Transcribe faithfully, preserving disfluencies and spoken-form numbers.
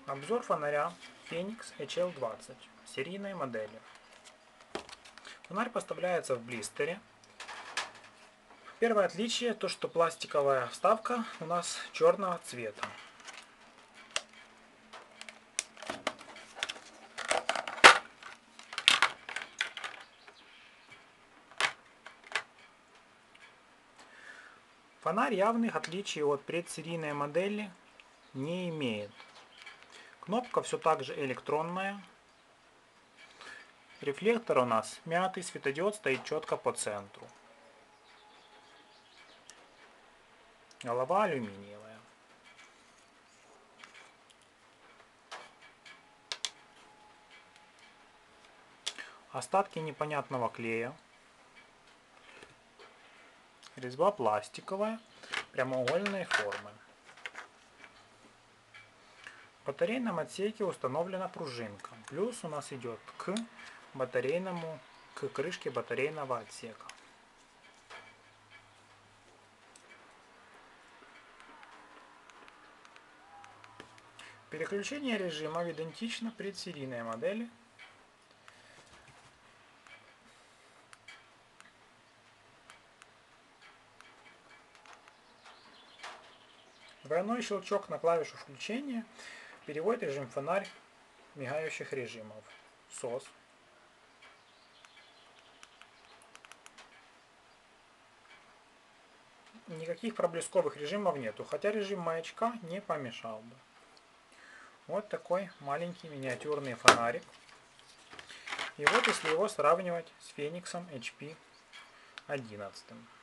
Обзор фонаря Феникс эйч эл двадцать серийной модели. Фонарь поставляется в блистере. Первое отличие то, что пластиковая вставка у нас черного цвета. Фонарь явных отличий от предсерийной модели не имеет. Кнопка все так же электронная. Рефлектор у нас мятый, светодиод стоит четко по центру. Голова алюминиевая. Остатки непонятного клея. Резьба пластиковая, прямоугольной формы. В батарейном отсеке установлена пружинка. Плюс у нас идет к батарейному, к крышке батарейного отсека. Переключение режимов идентично предсерийной модели. Двойной щелчок на клавишу включения переводит режим фонарь мигающих режимов. сос. Никаких проблесковых режимов нету, хотя режим маячка не помешал бы. Вот такой маленький миниатюрный фонарик. И вот если его сравнивать с Фениксом эйч пи одиннадцать.